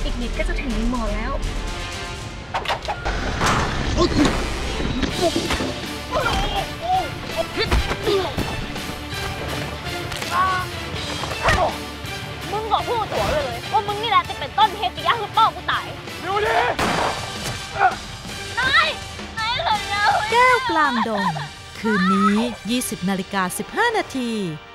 อีกนิดก็จะถึงหมอแล้วมึงบอกพูดตัวเลยว่ามึงนี่แหละจะเป็นต้นเหตุที่ย่าคือป้อกูตายดูดินายเลยนะแก้วกลางดงคืนนี้ 20:15 น.